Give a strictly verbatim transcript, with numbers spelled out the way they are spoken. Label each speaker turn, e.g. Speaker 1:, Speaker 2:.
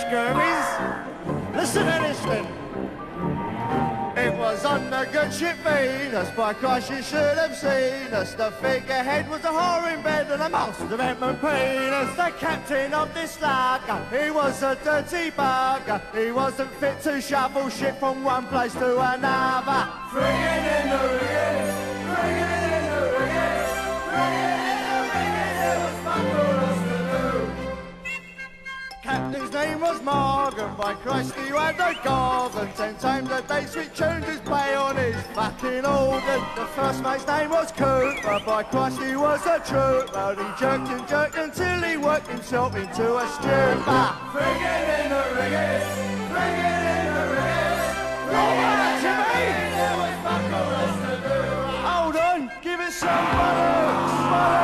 Speaker 1: Gurmies. Listen to this then. It was on the good ship Venus, by Christ you should have seen us. The figurehead was a whore in bed and the master of Edmund Penis. The captain of this lager, he was a dirty bugger. He wasn't fit to shovel shit from one place to another. Friggin in the riggin, friggin in the riggin, friggin in the riggin, it was fuck all us to do. Captain's name was Morgan, by Christ he had a garden. Ten times a day sweet tunes his play on his fucking organ. The first mate's name was Cooper, by Christ he was a trooper. He jerked and jerked until he worked himself into a stupor. Friggin in the riggin, friggin in the riggin, friggin in the riggin, there was fuck all else to do. Hold on, give it some butter, butter.